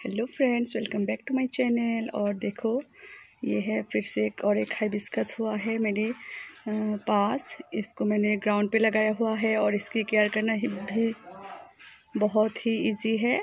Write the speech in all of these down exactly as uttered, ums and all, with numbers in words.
Hello friends, welcome back to my channel. और देखो, ये है फिर से एक और एक हाइबिस्कस हुआ है मेरे पास। इसको मैंने ग्राउंड पे लगाया हुआ है और इसकी केयर करना ही भी बहुत ही इजी है।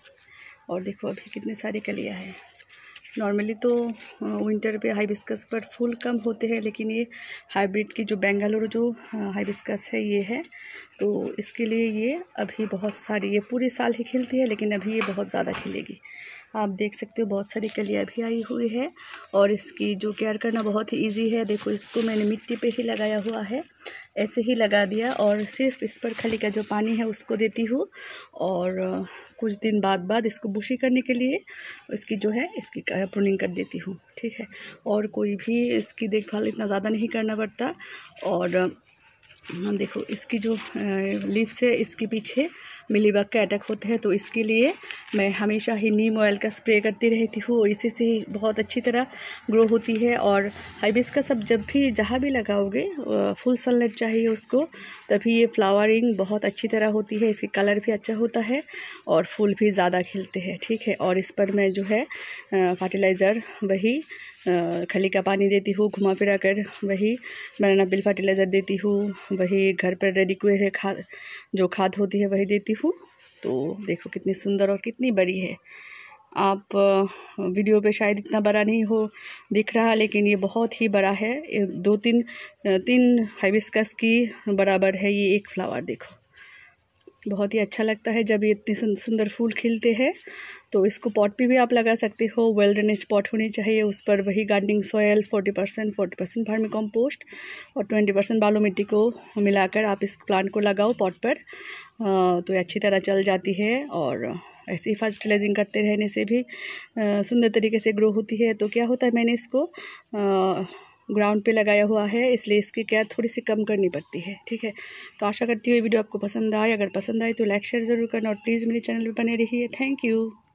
और देखो अभी कितनी सारी कलियां हैं। नॉर्मली तो विंटर पे हाइबिस्कस पर फूल कम होते हैं, लेकिन ये हाइब्रिड की जो बेंगालुरु जो हाइबिस्कस है ये है, तो इसके लिए ये अभी बहुत सारी, ये पूरे साल ही खिलती है लेकिन अभी ये बहुत ज़्यादा खिलेगी। आप देख सकते हो बहुत सारी कलियां भी आई हुई है और इसकी जो केयर करना बहुत ही इजी है। देखो, इसको मैंने मिट्टी पे ही लगाया हुआ है, ऐसे ही लगा दिया और सिर्फ इस पर खाली का जो पानी है उसको देती हूँ। और कुछ दिन बाद बाद इसको बुशी करने के लिए इसकी जो है इसकी प्रूनिंग कर देती हूँ, ठीक है। और कोई भी इसकी देखभाल इतना ज़्यादा नहीं करना पड़ता। और देखो, इसकी जो लीव्स है इसके पीछे मिलीबग का अटैक होता है, तो इसके लिए मैं हमेशा ही नीम ऑयल का स्प्रे करती रहती हूँ और इसी से ही बहुत अच्छी तरह ग्रो होती है। और हाइबिस्कस अब जब भी जहाँ भी लगाओगे फुल सनलाइट चाहिए उसको, तभी ये फ्लावरिंग बहुत अच्छी तरह होती है। इसकी कलर भी अच्छा होता है और फूल भी ज़्यादा खिलते हैं, ठीक है। और इस पर मैं जो है फर्टिलाइज़र वही खली का पानी देती हूँ, घुमा फिरा कर वही बनाना बिल फर्टिलाइज़र देती हूँ, वही घर पर रेडी हुए है खाद जो खाद होती है वही देती हूँ। तो देखो कितनी सुंदर और कितनी बड़ी है। आप वीडियो पे शायद इतना बड़ा नहीं हो दिख रहा, लेकिन ये बहुत ही बड़ा है। दो तीन तीन हाइबिस्कस की बराबर है ये एक फ्लावर। देखो बहुत ही अच्छा लगता है जब ये इतने सुंदर फूल खिलते हैं। तो इसको पॉट पे भी आप लगा सकते हो। वेल ड्रेनेज पॉट होनी चाहिए, उस पर वही gardening soil forty percent forty percent vermi compost और ट्वेंटी परसेंट बालू मिट्टी को मिलाकर आप इस प्लांट को लगाओ पॉट पर, तो ये अच्छी तरह चल जाती है। और ऐसे ही फर्टिलाइजिंग करते रहने से भी सुंदर तरीके से ग्रो होती है। तो क्या होता है, मैंने इसको ग्राउंड पे लगाया हुआ है, इसलिए इसकी केयर थोड़ी सी कम करनी पड़ती है, ठीक है। तो आशा करती हूँ ये वीडियो आपको पसंद आए। अगर पसंद आए तो लाइक शेयर ज़रूर करना और प्लीज़ मेरे चैनल पे बने रहिए। Thank you.